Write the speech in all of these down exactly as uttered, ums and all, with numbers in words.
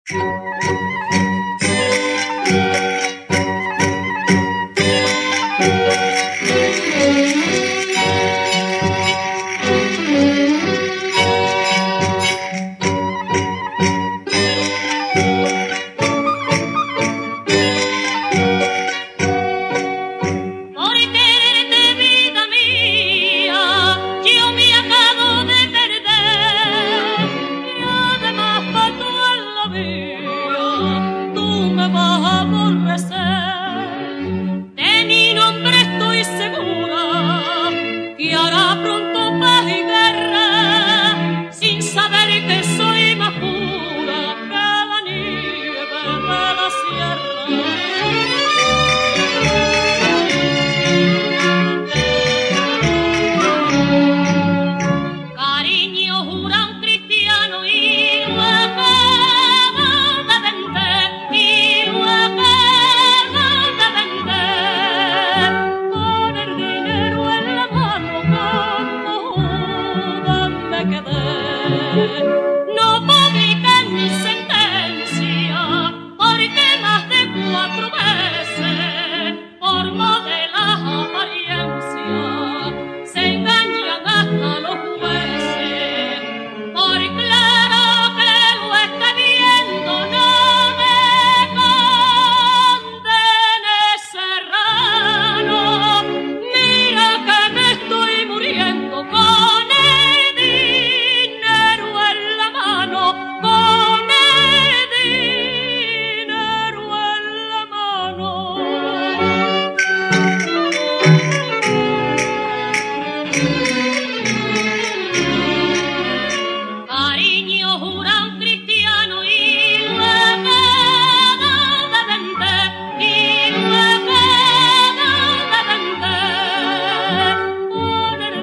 No publican mi sentencia, porque más de cuatro veces, por modelar apariencia, se engañan hasta los jueces. Por claro que lo esté viendo, no me condenes, Serrano. Mira que me estoy muriendo con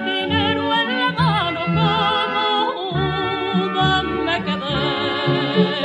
me quedé.